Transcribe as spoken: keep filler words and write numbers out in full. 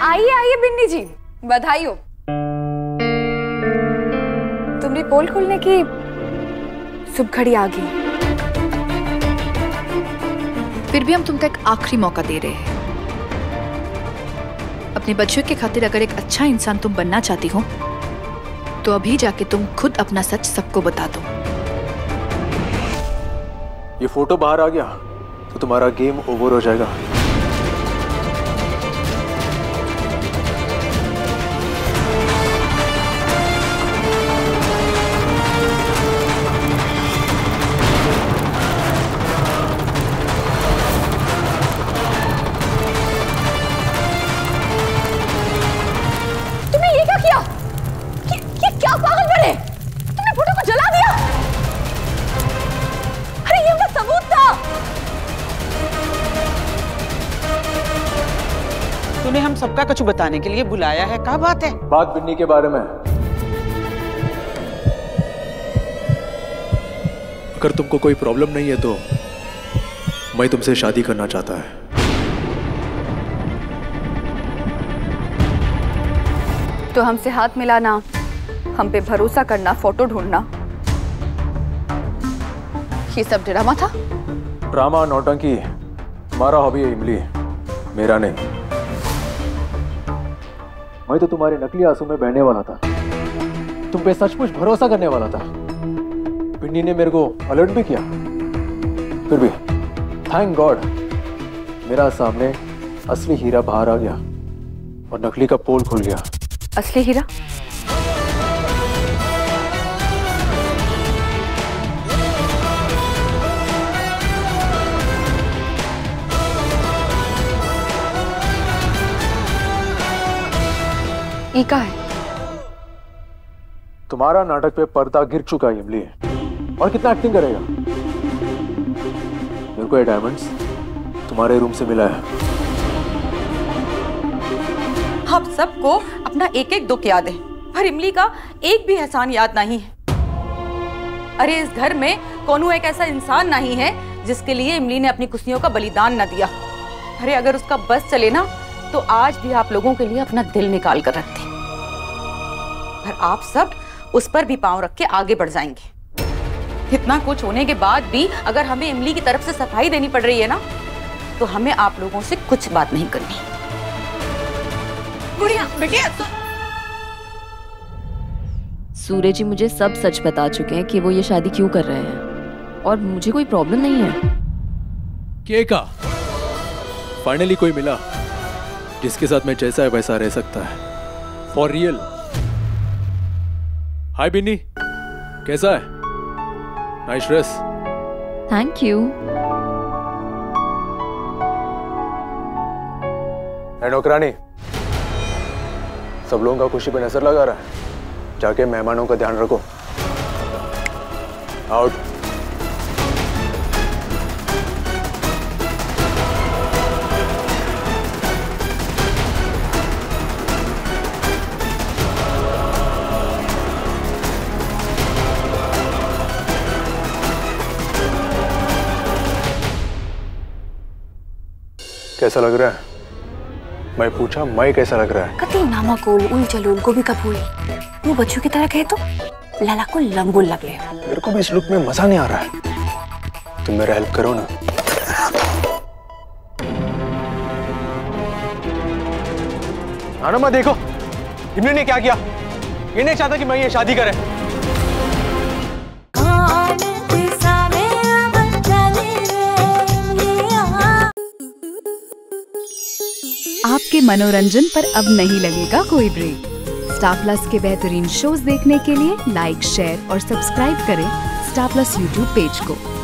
आइए आइए बिन्नी जी, बधाई हो। तुम्हारी पोल खुलने की शुभ घड़ी आ गई। फिर भी हम तुमको एक आखिरी मौका दे रहे हैं। अपने बच्चों के खातिर अगर एक अच्छा इंसान तुम बनना चाहती हो तो अभी जाके तुम खुद अपना सच सबको बता दो। ये फोटो बाहर आ गया तो तुम्हारा गेम ओवर हो जाएगा। तूने हम सबका कुछ बताने के लिए बुलाया है, क्या बात है? बात बिन्नी के बारे में। अगर तुमको कोई प्रॉब्लम नहीं है तो मैं तुमसे शादी करना चाहता है। तो हमसे हाथ मिलाना, हम पे भरोसा करना, फोटो ढूंढना, ये सब ड्रामा था? ड्रामा नौटंकी तुम्हारा हॉबी है इमली, मेरा नहीं। मैं तो तुम्हारे नकली आंसू में बहने वाला था, तुम पे सचमुच भरोसा करने वाला था। पिन्नी ने मेरे को अलर्ट भी किया, फिर भी थैंक गॉड मेरा सामने असली हीरा बाहर आ गया और नकली का पोल खुल गया। असली हीरा? का है? तुम्हारा नाटक पे पर्दा गिर चुका है इमली, और कितना एक्टिंग करेगा? मेरे को ये डायमंड्स तुम्हारे रूम से मिला है। आप सबको अपना एक एक दुख याद है, पर इमली का एक भी एहसान याद नहीं है। अरे इस घर में कोनो एक ऐसा इंसान नहीं है जिसके लिए इमली ने अपनी खुशियों का बलिदान न दिया। अरे अगर उसका बस चले ना तो आज भी आप लोगों के लिए अपना दिल निकाल कर रखते, पर आप सब उस पर भी पांव रख के आगे बढ़ जाएंगे। इतना कुछ होने के बाद भी अगर हमें इमली की तरफ से सफाई देनी पड़ रही है ना, तो हमें आप लोगों से कुछ बात नहीं करनी। गुड़िया, बेटिया, तो... सूरज जी मुझे सब सच बता चुके हैं कि वो ये शादी क्यों कर रहे हैं, और मुझे कोई प्रॉब्लम नहीं है। के का फाइनली कोई मिला जिसके साथ मैं जैसा है वैसा रह सकता है, फॉर रियल। हाय बिन्नी, कैसा है? Nice dress. Thank you. नौकरानी, सब लोगों का खुशी पे नजर लगा रहा है, जाके मेहमानों का ध्यान रखो। आउट। कैसा लग रहा है? मैं पूछा, मैं कैसा लग रहा है? कति नामा को उल जलूल को भी कपूल, वो बच्चों की तरह कहे तो लाला को लंबुल लगे। मेरे को भी इस लुक में मजा नहीं आ रहा है, तुम मेरा हेल्प करो ना। आनंद देखो, इमली ने क्या किया। ये नहीं चाहता कि मैं ये शादी करे। आपके मनोरंजन पर अब नहीं लगेगा कोई ब्रेक। स्टार प्लस के बेहतरीन शोज देखने के लिए लाइक, शेयर और सब्सक्राइब करें स्टार प्लस यूट्यूब पेज को।